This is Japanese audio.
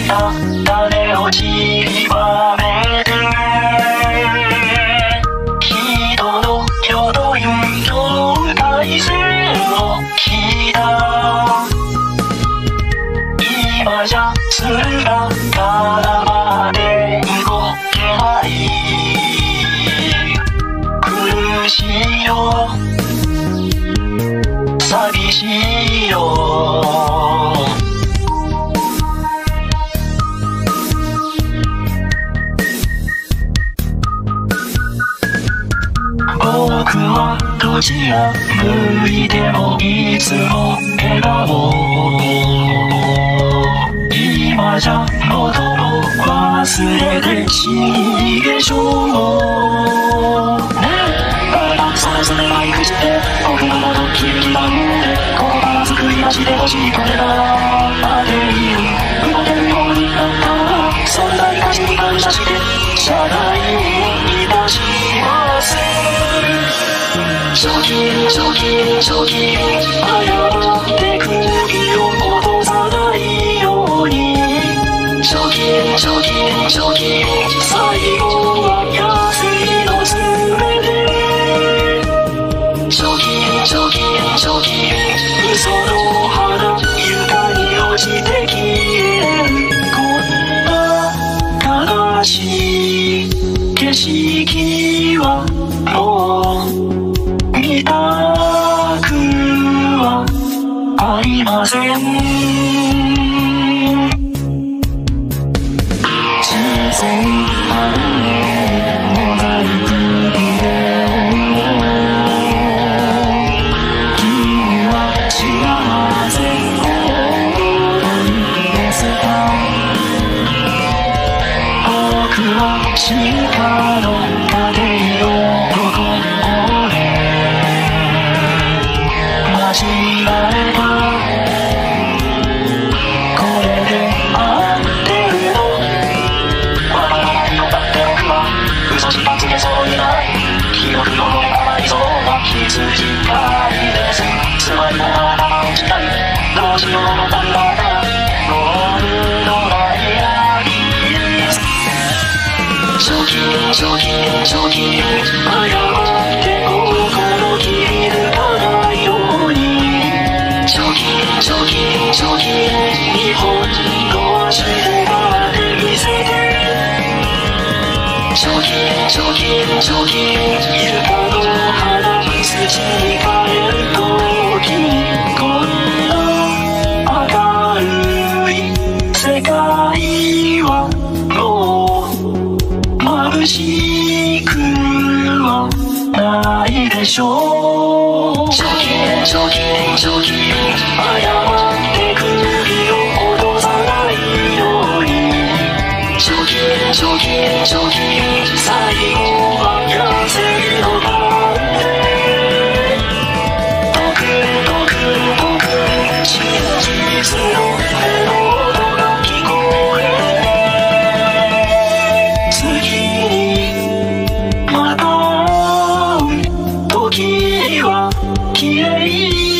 た種を散りばめて人の世という境界線を引いた今じゃ鶴が絡まで動けない苦しいよ寂しいよ僕はどちら向いてもいつも笑顔今じゃ喉を忘れて死に化粧それぞれない口で僕のこと聞きなんでこのまま作り出してほしいこれが待っている動けるようになったらそんなに価値に感謝して社会に出します初期謝って首を落とさないように初期最後は安いのすべて初期嘘の花床に落ちて消えるこんな悲しい景色はもう見たくはありません小さいモザイクビデオ君は幸せをですか僕は進化の過程をここで間違えたこれで合ってるのわからないのだって僕は嘘しかつけそうにない記憶の声がないそうな羊飼いですつまりも頭をしたいどうしようもないんだからゴールドライヤーです初期謝って心切り抜かないように初期日本の足でがってみせて初期イルカの花土に帰るときこんな明るい世界はもう眩しくはないでしょう初期謝って首を落とさないように初期最後は安いのなんで特真実のメロドが聞こえ次にまた会う時は綺麗